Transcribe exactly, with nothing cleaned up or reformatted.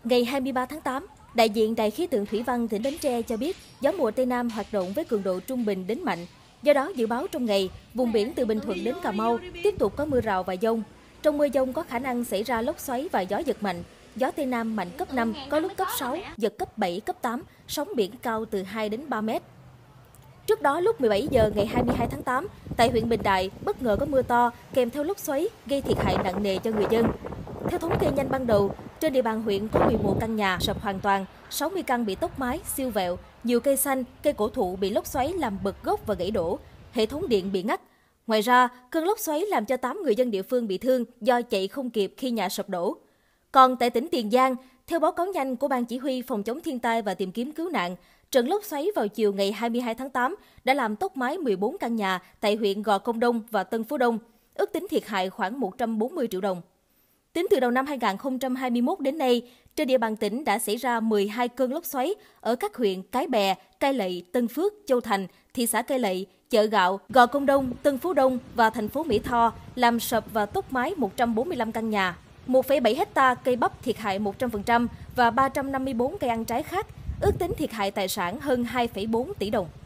Ngày hai mươi ba tháng tám, đại diện Đài khí tượng thủy văn tỉnh Bến Tre cho biết gió mùa Tây Nam hoạt động với cường độ trung bình đến mạnh. Do đó, dự báo trong ngày, vùng biển từ Bình Thuận đến Cà Mau tiếp tục có mưa rào và dông. Trong mưa dông có khả năng xảy ra lốc xoáy và gió giật mạnh. Gió Tây Nam mạnh cấp năm, có lúc cấp sáu, giật cấp bảy, cấp tám, sóng biển cao từ hai đến ba mét. Trước đó, lúc mười bảy giờ ngày hai mươi hai tháng tám, tại huyện Bình Đại, bất ngờ có mưa to kèm theo lốc xoáy gây thiệt hại nặng nề cho người dân. Theo thống kê nhanh ban đầu, trên địa bàn huyện có mười một căn nhà sập hoàn toàn, sáu mươi căn bị tốc mái, siêu vẹo, nhiều cây xanh, cây cổ thụ bị lốc xoáy làm bật gốc và gãy đổ, hệ thống điện bị ngắt. Ngoài ra, cơn lốc xoáy làm cho tám người dân địa phương bị thương do chạy không kịp khi nhà sập đổ. Còn tại tỉnh Tiền Giang, theo báo cáo nhanh của Ban Chỉ huy Phòng chống thiên tai và tìm kiếm cứu nạn, trận lốc xoáy vào chiều ngày hai mươi hai tháng tám đã làm tốc mái mười bốn căn nhà tại huyện Gò Công Đông và Tân Phú Đông, ước tính thiệt hại khoảng một trăm bốn mươi triệu đồng. Tính từ đầu năm hai nghìn không trăm hai mươi mốt đến nay, trên địa bàn tỉnh đã xảy ra mười hai cơn lốc xoáy ở các huyện Cái Bè, Cai Lậy, Tân Phước, Châu Thành, thị xã Cai Lậy, Chợ Gạo, Gò Công Đông, Tân Phú Đông và thành phố Mỹ Tho, làm sập và tốc mái một trăm bốn mươi lăm căn nhà, một phẩy bảy hectare cây bắp thiệt hại một trăm phần trăm và ba trăm năm mươi tư cây ăn trái khác, ước tính thiệt hại tài sản hơn hai phẩy bốn tỷ đồng.